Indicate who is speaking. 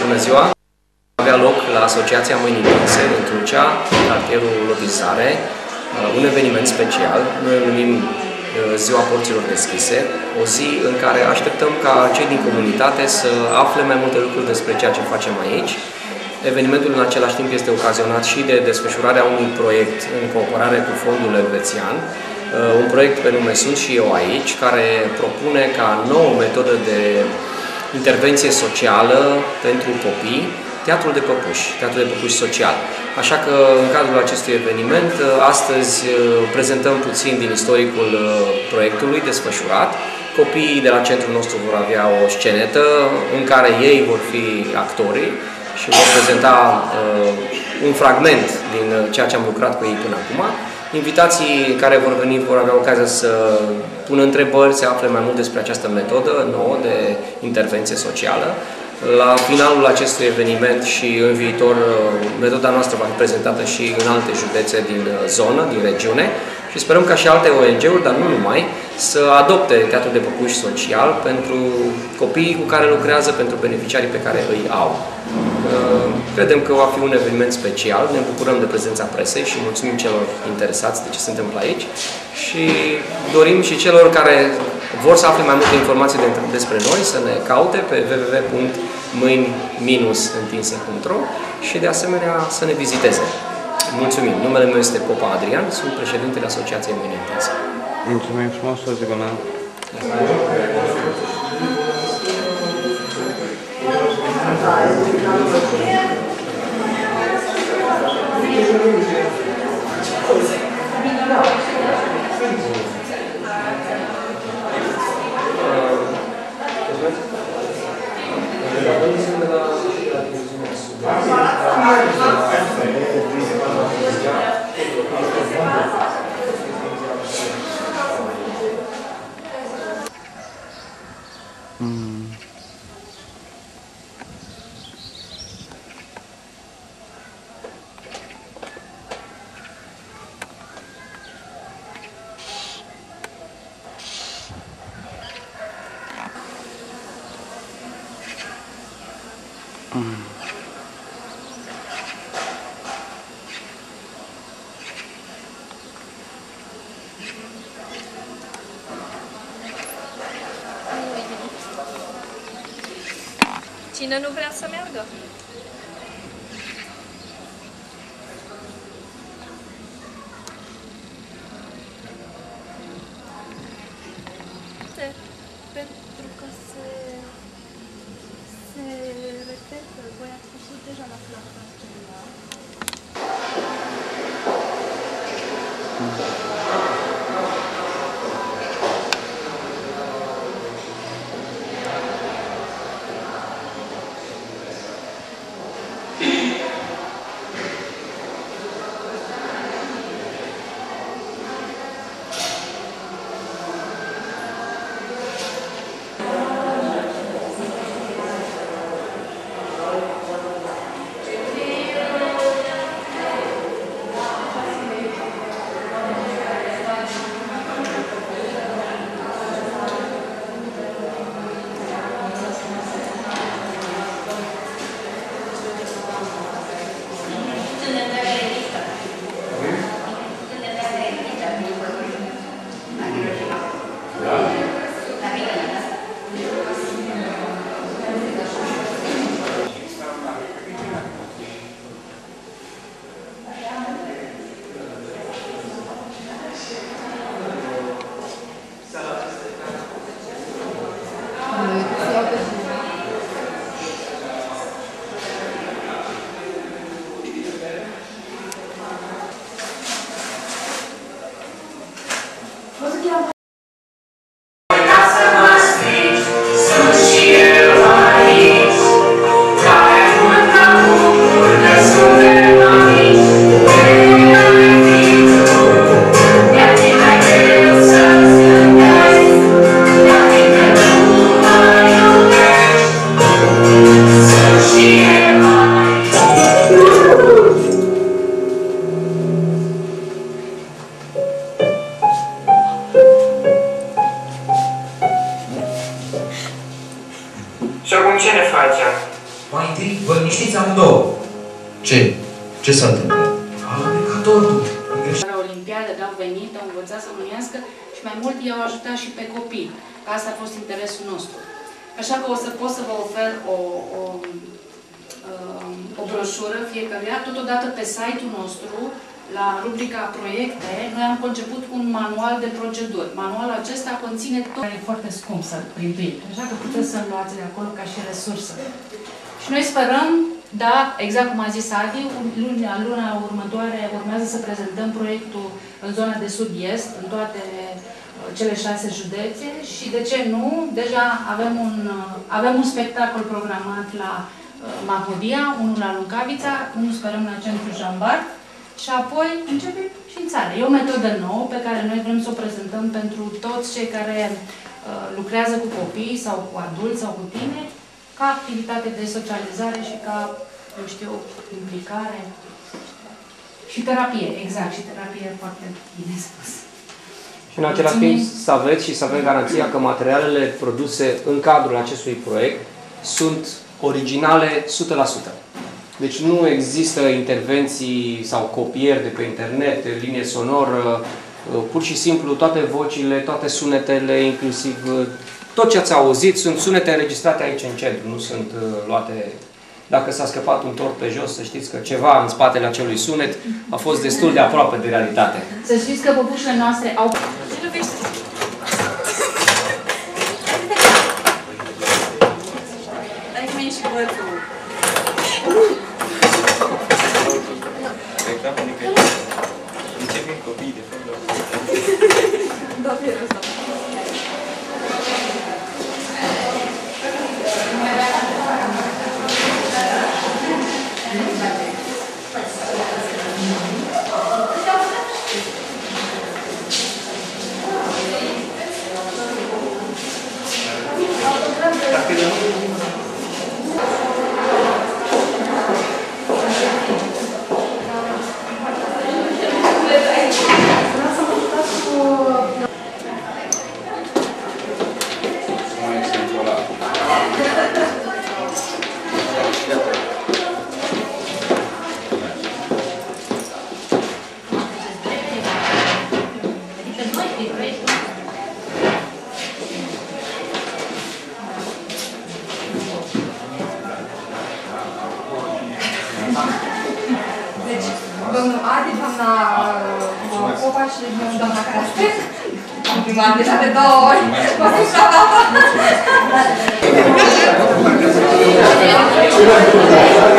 Speaker 1: Bună ziua! Avea loc la Asociația Mâini Întinse din Tulcea, cartierul Lotizare, un eveniment special. Noi îl numim Ziua Porților Deschise, o zi în care așteptăm ca cei din comunitate să afle mai multe lucruri despre ceea ce facem aici. Evenimentul în același timp este ocazionat și de desfășurarea unui proiect în cooperare cu Fondul Elvețian, un proiect pe nume Sunt și eu aici, care propune ca nouă metodă de intervenție socială pentru copii, teatrul de păpuși social. Așa că, în cadrul acestui eveniment, astăzi prezentăm puțin din istoricul proiectului desfășurat. Copiii de la centrul nostru vor avea o scenetă în care ei vor fi actorii și vor prezenta un fragment din ceea ce am lucrat cu ei până acum. Invitații care vor veni vor avea ocazia să pună întrebări, să afle mai mult despre această metodă nouă de intervenție socială. La finalul acestui eveniment și în viitor, metoda noastră va fi prezentată și în alte județe din zonă, din regiune și sperăm ca și alte ONG-uri, dar nu numai, să adopte teatrul de păpuși social pentru copiii cu care lucrează, pentru beneficiarii pe care îi au. Credem că va fi un eveniment special, ne bucurăm de prezența presei și mulțumim celor interesați de ce se întâmplă aici și dorim și celor care vor să afle mai multe informații despre noi să ne caute pe www.mâini-întinse.ro și de asemenea să ne viziteze. Mulțumim! Numele meu este Popa Adrian, sunt președintele Asociației Mâini Întinse.
Speaker 2: Mulțumim frumos, Zigona!
Speaker 3: Cine nu vrea să meargă? Pentru că se repetă, voi ați făcut deja la clasa aceea.
Speaker 4: Mai întâi, vă liniștiți amândouă. Ce s-a întâmplat? A plecat tortul.
Speaker 5: La Olimpiadă, au venit, au învățat să mânească și mai mult i-au ajutat și pe copii. Că asta a fost interesul nostru. Așa că pot să vă ofer o broșură fiecăruia, totodată pe site-ul nostru, la rubrica proiecte, noi am conceput un manual de proceduri. Manualul acesta conține tot. E foarte scump să-l primim, așa că puteți să-l luați de acolo ca și resursă. Și noi sperăm, da, exact cum a zis Adi, luna următoare urmează să prezentăm proiectul în zona de sud-est, în toate cele 6 județe și, de ce nu, deja avem un spectacol programat la Mahmudia, unul la Luncavița, unul sperăm la Centrul Jambar și apoi începem și în țară. E o metodă nouă pe care noi vrem să o prezentăm pentru toți cei care lucrează cu copii sau cu adulți sau cu tineri, ca activitate de socializare și ca, eu știu, implicare și terapie, exact, și terapie foarte bine spus.
Speaker 1: Și în același timp să aveți și să avem garanția că materialele produse în cadrul acestui proiect sunt originale 100%. Deci nu există intervenții sau copieri de pe internet, linie sonoră, pur și simplu toate vocile, toate sunetele, inclusiv tot ce ați auzit, sunt sunete înregistrate aici în centru, nu sunt luate. Dacă s-a scăpat un tort pe jos, să știți că ceva în spatele acelui sunet a fost destul de aproape de realitate.
Speaker 5: Să știți că păpușile noastre au...
Speaker 6: Deci, domnul Adi, doamna Popa și doamna Carastel. Am primat deja de 2 ori. Mă sunt șocată.